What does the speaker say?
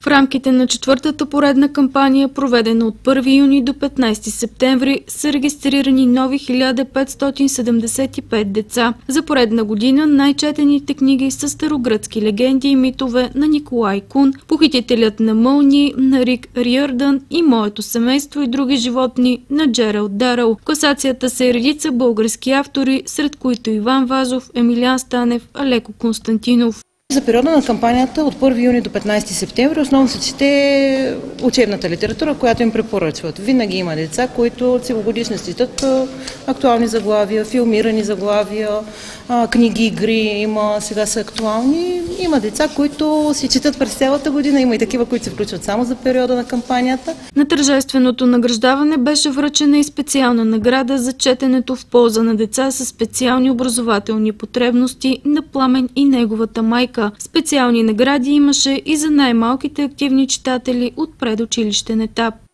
В рамките на четвъртата поредна кампания, проведена от 1 юни до 15 септември, са регистрирани нови 1575 деца. За поредна година най-четените книги са старогръцки легенди и митове на Николай Кун, Похитителят на мълнии на Рик Риърдън и Моето семейство и други животни на Джералд Даръл. В класацията са и редица български автори, сред които Иван Вазов, Емилиан Станев, Алеко Константинов. За периода на кампанията от 1 юни до 15 септември основно се чете учебната литература, която им препоръчват. Винаги има деца, които целогодишно четат актуални заглавия, филмирани заглавия, книги, игри, сега са актуални. Има деца, които си четат през цялата година, има и такива, които се включват само за периода на кампанията. На тържественото награждаване беше връчена и специална награда за четенето в полза на деца с специални образователни потребности на Пламен и неговата майка. Специални награди имаше и за най-малките активни читатели от предучилищен етап.